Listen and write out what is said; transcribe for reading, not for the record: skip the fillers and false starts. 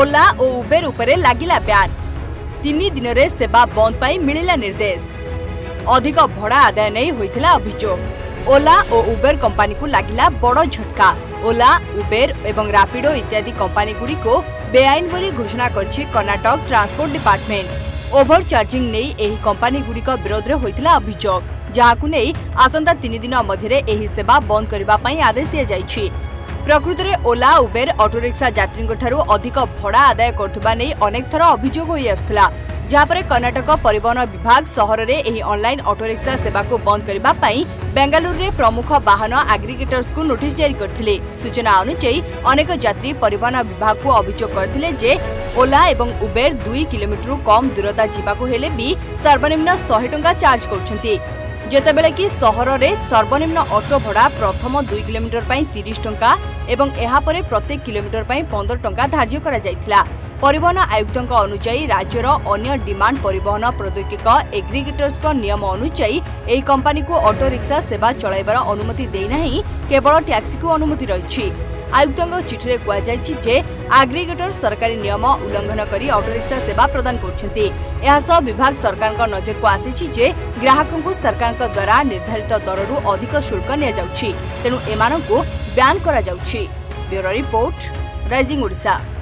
ओला और उबेर उपरे लागिला ब्यान। 3 दिन रे सेवा बंद पाई मिलिला निर्देश। अधिक भड़ा आदाय नहीं होइथिला अभियोग। ओला और उबेर कंपनी को लागिला बड़ झटका। ओला, उबेर एवं रैपिडो इत्यादि कंपनी गुड़ी को बेआईन बोली घोषणा करछि Karnataka transport department. Over charging नहीं एही कंपनी गुड़ी को विरोध रे होइथिला अभियोग, जहाकु नहीं आसंता 3 दिन मध्य एही सेवा बंद करबा पई आदेश दिया जाइछि। प्रकृत में ओला, उबेर ऑटोरिक्शा यात्री ठारू अधिक भड़ा आदाय करथुबा नहीं अनेक थर अभियोग होई आसुथला, जहाँपर कर्नाटक परिवहन विभाग सहर में एही ऑनलाइन ऑटोरिक्शा सेवा को बंद करबा पई बेंगालुरु रे प्रमुख वाहन एग्रीगेटर्स को नोटिस जारी करथिले। सूचना अनुसार अनेक यात्री परिवहन विभाग को अभियोग करथिले जे ओला एवं उबेर 2 किलोमीटर कम दूरता जीवाको हेले भी सर्वनिम्न 100 टंका चार्ज करछंती, जेतेबेले कि सहर रे सर्वनिम्न ऑटो भड़ा प्रथम 2 किलोमीटर पई 30 टंका एवं एहा परे प्रत्येक किलोमीटर पई 15 टंका धार्य करा जायथिला। परिवहन आयुक्तों अनुसार राज्यर अन्य डिमांड परिवहन प्रौद्योगिक एग्रीगेटर्स नियम अनुसार यह कंपनी को ऑटो रिक्शा सेवा चलाइबार अनुमति देना केवल टैक्सी को अनुमति रही। आयुक्तों चिठी में कहुଯାଇଛି एग्रीगेटर सरकारी नियम उल्लंघन कर ऑटो रिक्शा सेवा प्रदान कर विभाग सरकार नजर को आसी जे ग्राहकों को सरकार द्वारा निर्धारित दररू अधिक शुल्क नि तेणु एमानंकु ब्यान करा जाउछि। Bureau report, rising Odisha.